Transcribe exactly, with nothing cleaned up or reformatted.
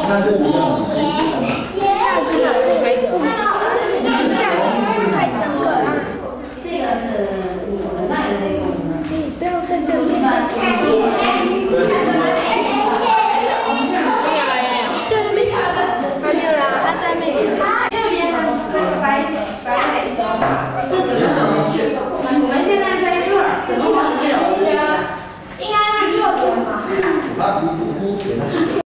那这里下去了，不拍整个，下去拍整个啊。 这个是我的那个这个。 你不要在这里。对，还没还没有啦，他在那里。 这边呢，这个白白美妆，这怎么怎么去？我们现在在这儿，怎么往里走？应该是这边吧。 他不不不给他